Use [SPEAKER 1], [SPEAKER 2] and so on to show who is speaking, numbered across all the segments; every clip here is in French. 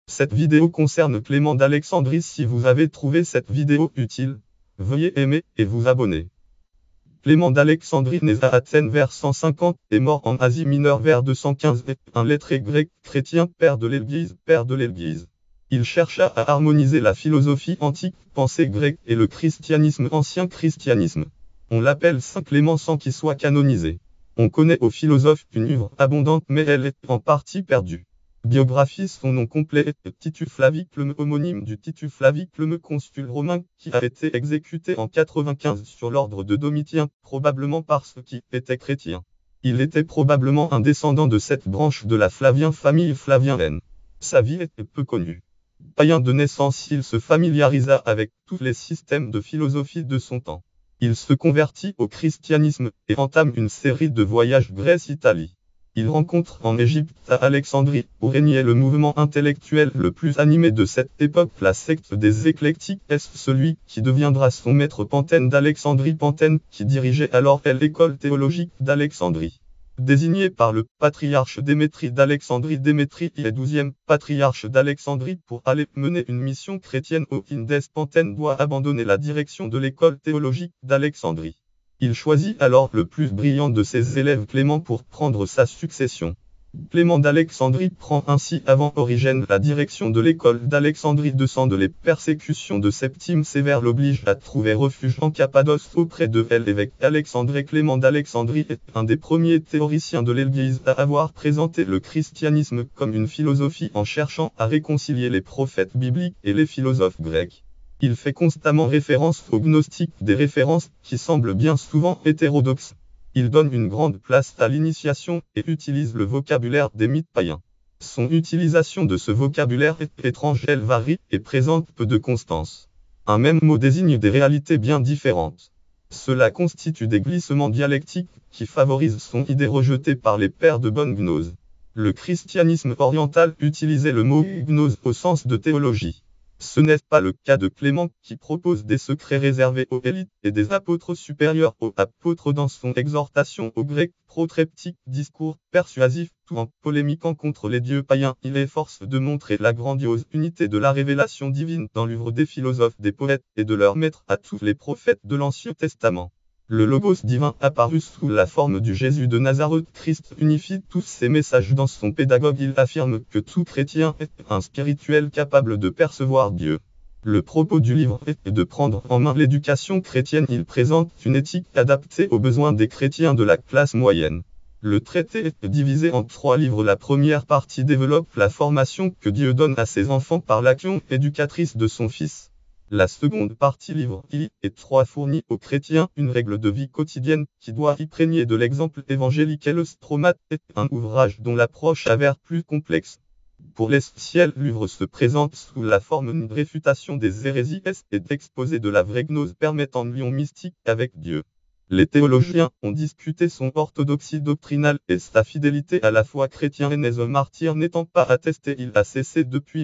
[SPEAKER 1] Cette vidéo concerne Clément d'Alexandrie. Si vous avez trouvé cette vidéo utile, veuillez aimer et vous abonner. Clément d'Alexandrie né à Athènes vers 150 et mort en Asie mineure vers 215 est un lettré grec chrétien, père de l'Église. Il chercha à harmoniser la philosophie antique, pensée grecque et le christianisme ancien christianisme. On l'appelle Saint Clément sans qu'il soit canonisé. On connaît au philosophe une œuvre abondante mais elle est en partie perdue. Biographie. Son nom complet est Titus Flavie Clément, homonyme du Titus Flavie Clément, consul romain, qui a été exécuté en 95 sur l'ordre de Domitien, probablement parce qu'il était chrétien. Il était probablement un descendant de cette branche de la Flavien famille flavienne. Sa vie est peu connue. Païen de naissance, il se familiarisa avec tous les systèmes de philosophie de son temps. Il se convertit au christianisme et entame une série de voyages Grèce-Italie. Il rencontre en Égypte, à Alexandrie, où régnait le mouvement intellectuel le plus animé de cette époque, la secte des éclectiques. Est celui qui deviendra son maître Pantène d'Alexandrie, Pantène qui dirigeait alors l'école théologique d'Alexandrie. Désigné par le patriarche Démétrie d'Alexandrie, Démétrie est 12e patriarche d'Alexandrie pour aller mener une mission chrétienne au Indes. Pantène doit abandonner la direction de l'école théologique d'Alexandrie. Il choisit alors le plus brillant de ses élèves, Clément, pour prendre sa succession. Clément d'Alexandrie prend ainsi avant Origène la direction de l'école d'Alexandrie. De les persécutions de Septime Sévère l'oblige à trouver refuge en Cappadoce auprès de l'évêque Alexandre. Clément d'Alexandrie est un des premiers théoriciens de l'Église à avoir présenté le christianisme comme une philosophie en cherchant à réconcilier les prophètes bibliques et les philosophes grecs. Il fait constamment référence aux gnostiques, des références qui semblent bien souvent hétérodoxes. Il donne une grande place à l'initiation et utilise le vocabulaire des mythes païens. Son utilisation de ce vocabulaire est étrange, elle varie et présente peu de constance. Un même mot désigne des réalités bien différentes. Cela constitue des glissements dialectiques qui favorisent son idée rejetée par les pères de bonne gnose. Le christianisme oriental utilisait le mot gnose au sens de théologie. Ce n'est pas le cas de Clément, qui propose des secrets réservés aux élites et des apôtres supérieurs aux apôtres dans son exhortation aux Grecs, protreptique, discours persuasif, tout en polémiquant contre les dieux païens. Il efforce de montrer la grandiose unité de la révélation divine dans l'œuvre des philosophes, des poètes et de leurs maîtres à tous les prophètes de l'Ancien Testament. Le Logos divin apparu sous la forme du Jésus de Nazareth, Christ unifie tous ses messages dans son pédagogue. Il affirme que tout chrétien est un spirituel capable de percevoir Dieu. Le propos du livre est de prendre en main l'éducation chrétienne. Il présente une éthique adaptée aux besoins des chrétiens de la classe moyenne. Le traité est divisé en 3 livres. La première partie développe la formation que Dieu donne à ses enfants par l'action éducatrice de son Fils. La seconde partie livre I et 3 fournit aux chrétiens une règle de vie quotidienne qui doit y prégner de l'exemple évangélique. Le Stromate est un ouvrage dont l'approche s'avère plus complexe. Pour l'essentiel, l'œuvre se présente sous la forme d'une réfutation des hérésies et d'exposé de la vraie gnose permettant une liaison mystique avec Dieu. Les théologiens ont discuté son orthodoxie doctrinale et sa fidélité à la foi chrétienne. Un martyr n'étant pas attesté, il a cessé depuis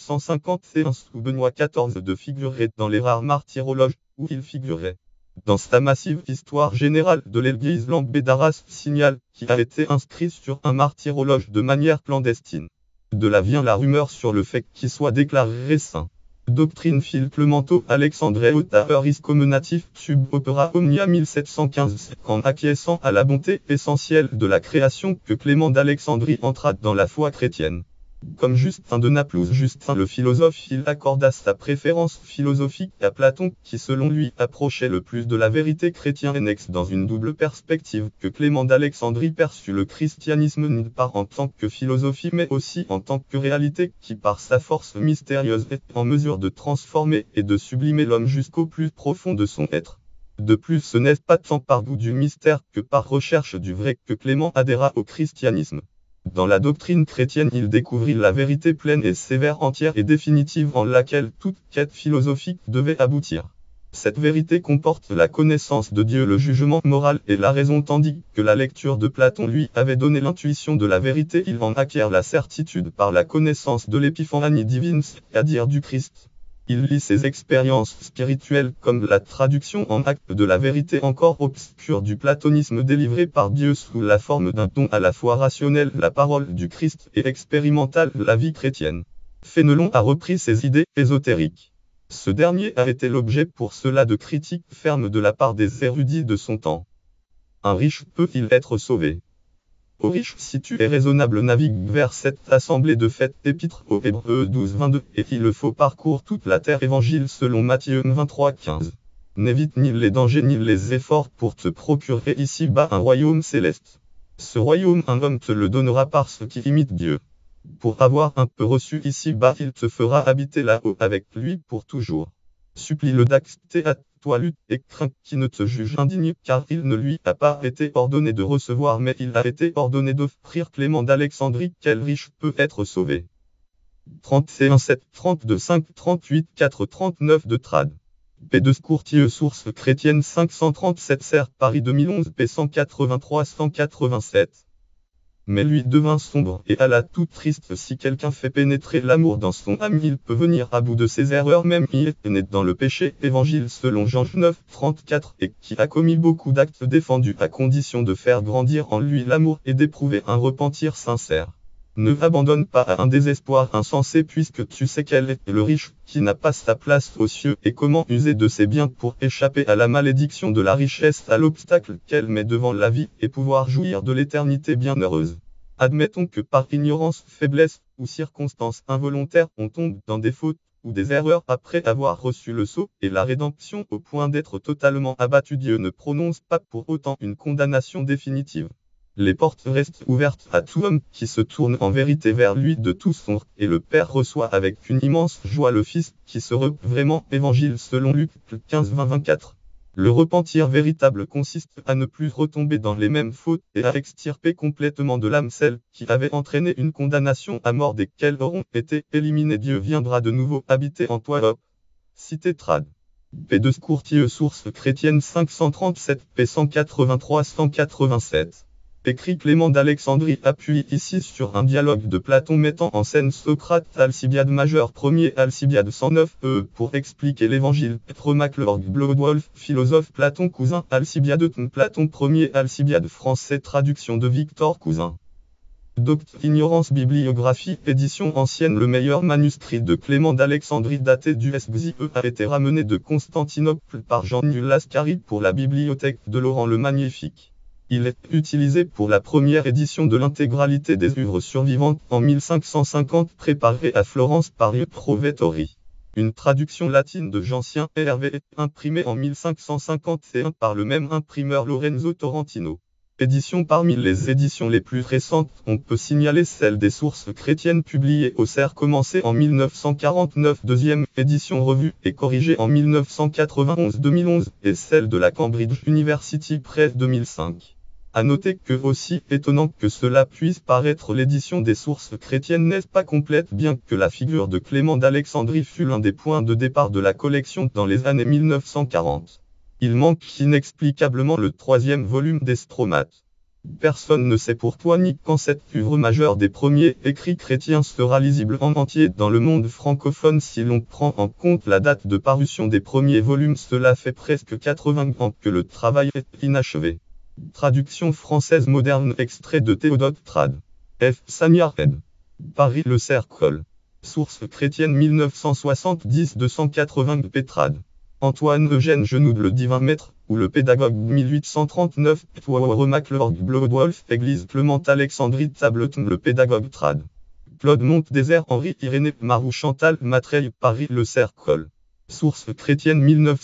[SPEAKER 1] 1751 sous Benoît XIV de figurer dans les rares martyrologes où il figurait. Dans sa massive histoire générale de l'Église, Lambé d'Arras signale qu'il a été inscrit sur un martyrologe de manière clandestine. De là vient la rumeur sur le fait qu'il soit déclaré saint. Doctrine Phil Clemento Alexandre Auteur Comenatif Sub Opera Omnia 1715. En acquiesçant à la bonté essentielle de la création que Clément d'Alexandrie entra dans la foi chrétienne. Comme Justin de Naplouse, Justin le philosophe, il accorda sa préférence philosophique à Platon, qui selon lui approchait le plus de la vérité chrétienne dans une double perspective que Clément d'Alexandrie perçut le christianisme non pas en tant que philosophie mais aussi en tant que réalité qui par sa force mystérieuse est en mesure de transformer et de sublimer l'homme jusqu'au plus profond de son être. De plus, ce n'est pas tant par goût du mystère que par recherche du vrai que Clément adhéra au christianisme. Dans la doctrine chrétienne, il découvrit la vérité pleine et sévère, entière et définitive en laquelle toute quête philosophique devait aboutir. Cette vérité comporte la connaissance de Dieu, le jugement moral et la raison, tandis que la lecture de Platon lui avait donné l'intuition de la vérité. Il en acquiert la certitude par la connaissance de l'épiphanie divine, c'est-à-dire du Christ. Il lit ses expériences spirituelles comme la traduction en actes de la vérité encore obscure du platonisme délivré par Dieu sous la forme d'un don à la fois rationnel, la parole du Christ, et expérimental, la vie chrétienne. Fénelon a repris ses idées ésotériques. Ce dernier a été l'objet pour cela de critiques fermes de la part des érudits de son temps. Un riche peut-il être sauvé? Ô riche, si tu es raisonnable, navigue vers cette assemblée de fêtes épître aux Hébreux 12-22, et il le faut parcourt toute la terre. Évangile selon Matthieu 23-15. N'évite ni les dangers ni les efforts pour te procurer ici-bas un royaume céleste. Ce royaume, un homme te le donnera parce qu'il imite Dieu. Pour avoir un peu reçu ici-bas, il te fera habiter là-haut avec lui pour toujours. Supplie-le d'accepter à toi, lutte et crains qu'il ne te juge indigne, car il ne lui a pas été ordonné de recevoir, mais il a été ordonné d'offrir. Clément d'Alexandrie. Quel riche peut être sauvé? 31 7 32 5 38 4 39 de Trad. P2 Courtier Source chrétienne 537 Serre Paris 2011 P 183 187. Mais lui devint sombre et alla tout triste. Si quelqu'un fait pénétrer l'amour dans son âme, il peut venir à bout de ses erreurs, même il est né dans le péché. Évangile selon Jean 9, 34, et qui a commis beaucoup d'actes défendus à condition de faire grandir en lui l'amour et d'éprouver un repentir sincère. Ne abandonne pas à un désespoir insensé, puisque tu sais quel est le riche qui n'a pas sa place aux cieux, et comment user de ses biens pour échapper à la malédiction de la richesse, à l'obstacle qu'elle met devant la vie, et pouvoir jouir de l'éternité bienheureuse. Admettons que par ignorance, faiblesse ou circonstance involontaire, on tombe dans des fautes ou des erreurs après avoir reçu le sceau et la rédemption au point d'être totalement abattu. Dieu ne prononce pas pour autant une condamnation définitive. Les portes restent ouvertes à tout homme qui se tourne en vérité vers lui de tout son cœur, et le Père reçoit avec une immense joie le Fils qui se repent vraiment. Évangile selon Luc 15-20-24. Le repentir véritable consiste à ne plus retomber dans les mêmes fautes et à extirper complètement de l'âme celles qui avaient entraîné une condamnation à mort, desquelles auront été éliminées. Dieu viendra de nouveau habiter en toi. Hop. Cité Trad. P2 Courtier Source chrétienne 537 P 183 187. Écrit Clément d'Alexandrie appuie ici sur un dialogue de Platon mettant en scène Socrate. Alcibiade majeur 1er Alcibiade 109 pour expliquer l'évangile. Petre MacLeod Blodwolf philosophe Platon Cousin Alcibiade Platon 1er Alcibiade français traduction de Victor Cousin. Docte Ignorance Bibliographie édition ancienne. Le meilleur manuscrit de Clément d'Alexandrie daté du SGZE a été ramené de Constantinople par Jean-Nul Lascari pour la bibliothèque de Laurent le Magnifique. Il est utilisé pour la première édition de l'intégralité des œuvres survivantes en 1550 préparée à Florence par Pietro Vettori. Une traduction latine de Jeancien Hervé imprimée en 1551 par le même imprimeur Lorenzo Torrentino. Édition. Parmi les éditions les plus récentes, on peut signaler celle des Sources chrétiennes publiée au Cerf commencée en 1949, deuxième édition revue et corrigée en 1991-2011, et celle de la Cambridge University Press 2005. À noter que, aussi étonnant que cela puisse paraître, l'édition des Sources chrétiennes n'est pas complète, bien que la figure de Clément d'Alexandrie fût l'un des points de départ de la collection dans les années 1940. Il manque inexplicablement le troisième volume des Stromates. Personne ne sait pourquoi ni quand cette œuvre majeure des premiers écrits chrétiens sera lisible en entier dans le monde francophone. Si l'on prend en compte la date de parution des premiers volumes, cela fait presque 80 ans que le travail est inachevé. Traduction française moderne extrait de Théodote Trad. F. Sagnared. Paris Le Cercle. Source chrétienne 1970 280 Pétrad. Antoine Eugène Genoud le Divin Maître, ou le Pédagogue 1839 Poire MacLeod Blodwolf Église Clément Alexandrie Tableton le Pédagogue Trad. Claude Monte-Désert Henri Irénée Marou Chantal Matreil Paris Le Cercle. Source chrétienne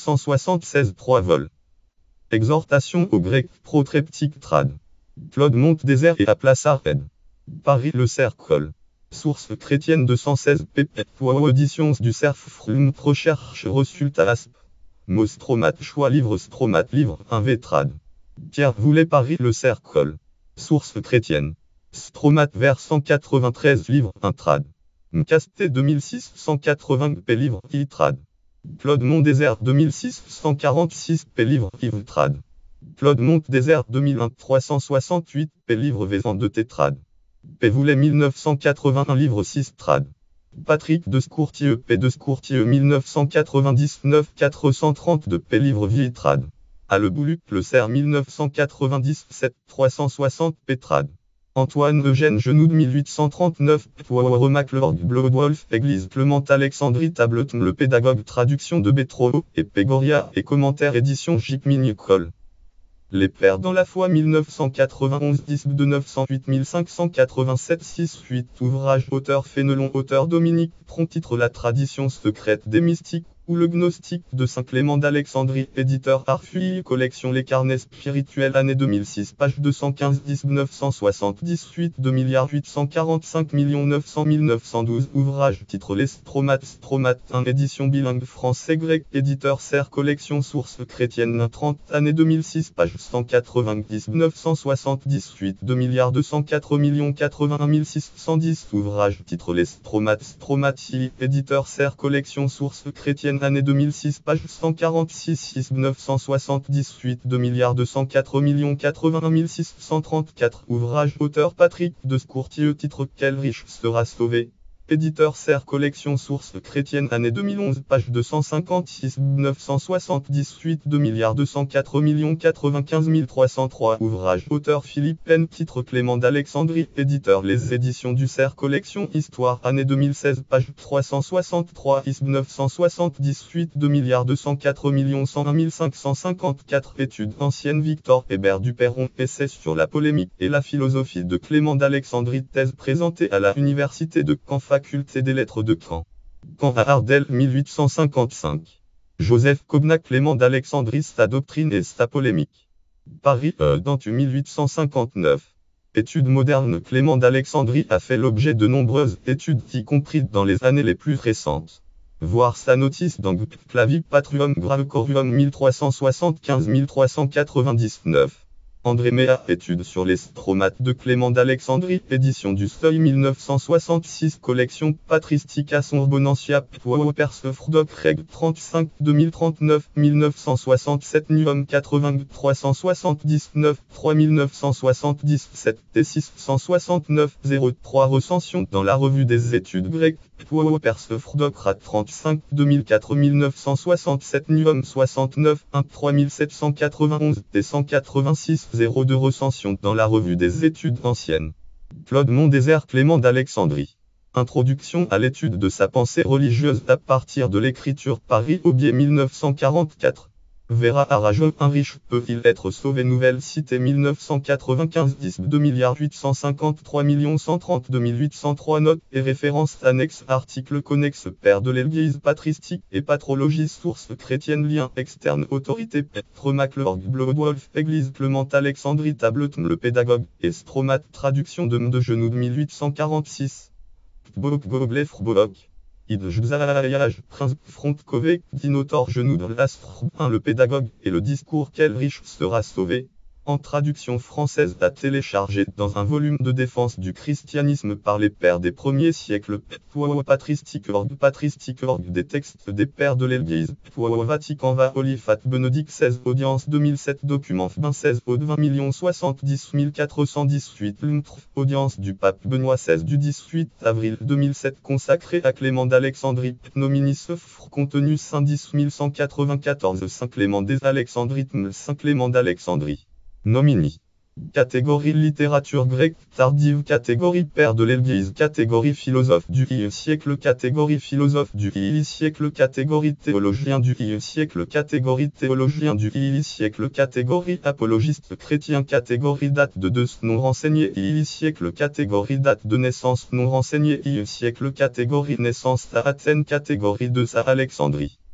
[SPEAKER 1] 1976 3 vols. Exhortation au grec protreptique Trad. Claude Monte-Désert et à Place Arpède. Paris Le Cercle. Source chrétienne 216 pp. Auditions du Cerf Frum Recherche Resultat Asp. Mot Stromate Choix Livre Stromate Livre 1 V Trad. Pierre Voulet Paris Le Cercle. Source chrétienne. Stromate vers 193 livre 1 Trad. Mcasté 2006 180 p livre I Trad. Claude Monte-Désert 2006 146 p livre Yves Trad. Claude Monte-Désert 2001 368 p livre Vézan de Tétrad. P. Voulet 1981 livre 6 Trad. Patrick de Scourtier P. de Scourtier 1999 432 p livre Vie Trad. A Le Bouluc Le Cerf 1997 360 p Trad. Antoine Eugène Genoud 1839, MacLeod Bloodwolf, Église Clement Alexandrie Tableton le pédagogue traduction de Bétro et Pégoria et commentaire édition J. Cole. Les Pères dans la foi 1991 10 de 908 1587 6 8 ouvrage auteur Fénelon auteur Dominique Pron titre La tradition secrète des mystiques ou le gnostique de Saint Clément d'Alexandrie éditeur Arfuil collection Les carnets spirituels année 2006 page 215 10 978 2 845 900 912 ouvrage titre Les Stromates 1 édition bilingue français-grec éditeur Serre collection sources chrétiennes 30 année 2006 page 190 978 2 204 81 610 ouvrage titre Les Stromates éditeur Serre collection sources chrétiennes année 2006 page 146 6 978 2 204 81 634 ouvrage auteur Patrick de Scourtieux titre Quel riche sera sauvé éditeur Serre collection sources chrétiennes année 2011 page 256 978 2 204 95 303 ouvrage auteur Philippe N titre Clément d'Alexandrie éditeur Les éditions du Serre collection histoire année 2016 page 363 978 2 204 101 554 études anciennes Victor Hébert Duperron essai sur la polémique et la philosophie de Clément d'Alexandrie thèse présentée à la Université de Caen Faculté des lettres de Caen. Caen à Ardelles 1855. Joseph Cobnac Clément d'Alexandrie sa doctrine et sa polémique. Paris Dentu 1859. Études modernes Clément d'Alexandrie a fait l'objet de nombreuses études y compris dans les années les plus récentes. Voir sa notice dans Clavi Patrium Gravecorium 1375-1399. André Méa, études sur les stromates de Clément d'Alexandrie, édition du Seuil 1966, collection Patristica Sorbonensia, Persefrodoc Reg 35, 2039, 1967, Nuum 80, 379, 3977, T669, 03, recension dans la revue des études grecques, Persefrodoc Rat 35, 2004, 1967, Nuum 69, 1, 3791, T186, 02 recension dans la revue des études anciennes. Claude Mondésert Clément d'Alexandrie. Introduction à l'étude de sa pensée religieuse à partir de l'écriture Paris Aubier 1944. Vera Arajo, un riche peut-il être sauvé Nouvelle Cité 1995 10 2 853 132 803 notes et références annexes articles connexes Père de l'Église patristique et patrologie source chrétienne lien externe autorité Petre MacLeod Bloodwolf Église Clement Alexandrie Tableton le pédagogue et Stromate traduction de Genoud 1846 Bolok Id Juzayaj, Prince Front Kové, Dinotor Genoud l'Astre 1 le pédagogue et le discours Quel riche sera sauvé, en traduction française à télécharger dans un volume de défense du christianisme par les pères des premiers siècles, Patristique org des textes des pères de l'Église, Vatican va Olifat Bénédicte 16 audience 2007 document 16 au 20 070 418 audience du pape Benoît XVI du 18 avril 2007 consacré à Clément d'Alexandrie, nominis contenu Saint 10 194 Saint Clément des Alexandrites Saint Clément d'Alexandrie. Nomini. Catégorie littérature grecque tardive, catégorie père de l'Église, catégorie philosophe du I siècle, catégorie philosophe du I siècle, catégorie théologien du I siècle, catégorie théologien du I siècle, catégorie apologiste chrétien, catégorie date de non renseigné I siècle, catégorie date de naissance non renseignée I siècle, catégorie naissance à Athènes, catégorie de à Alexandrie.